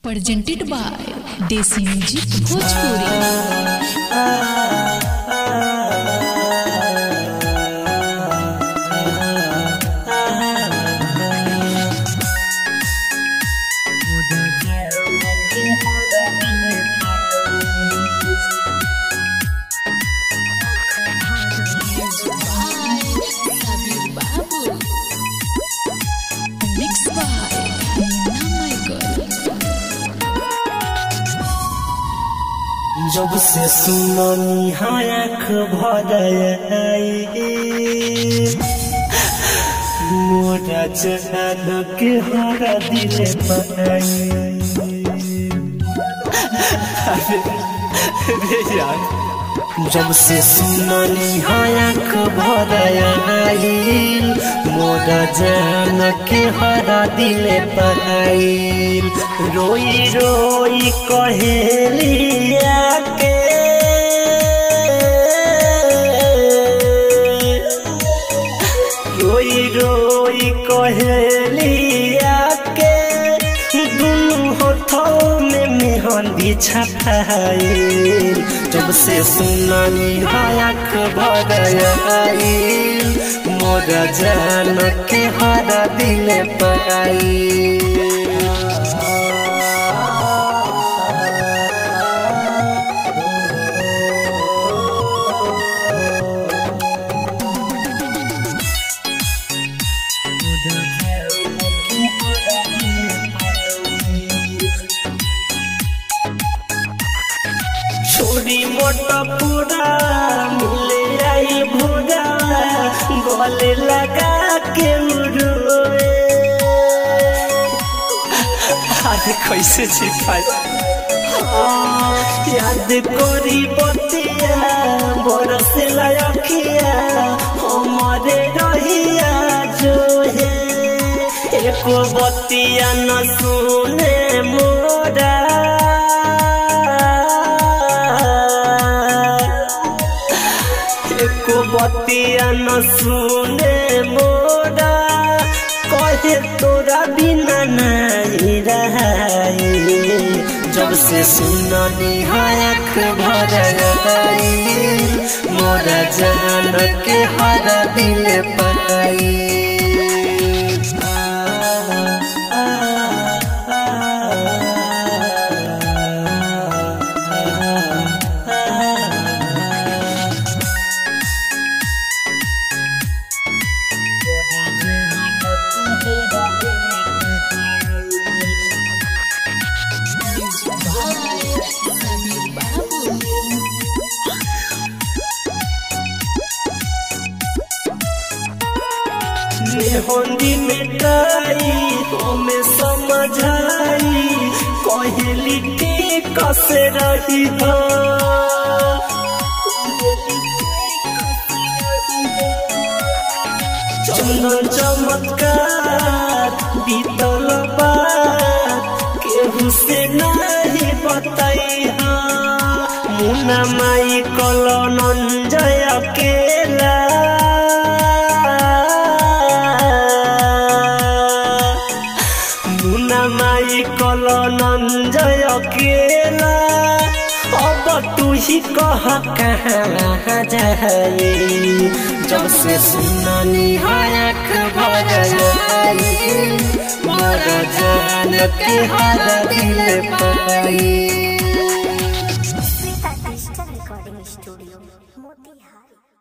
presented by Desi Music Bhojpuri। जब से सुननी आँख भराई मोरा जान के हरा दिले पाई। जब से सुननी आँख भराई मोरा जान के हरा दिले पाई। रोई रोई कहेलिया के रोई रोई कहेलिया के दुनू हाथों में मेहंदी छपाई। जब से सुननी आँख भराई मोरा जान के हरा दिले पाई। छोरी मोटा पूरा मिले आई भूरा गले लगा के रोए। अरे कैसे छिपाई याद करी बतिया बरस लायकिया हमारे रहिया जो है एको बतिया न सुने मोरा। बतिया न सुने मोरा कहे तोरा बिना नहीं रही। जब से सुननी आँख भराई मोरा जान के हरा दिले पाई। मेहंदी मिटाई हमें समझाई कहली के कसे रही हो। चंदन चमत्कार बीतल बात केहू से नहीं बताई। मुन्ना माई कलनंजय अकेला माई कलनंजय अकेला अब तू ही कह कहाँ जाए। जब से सुननी आँख भराई मोरा जान के हरा दिले पाई। Shweta digital recording studio Motihari.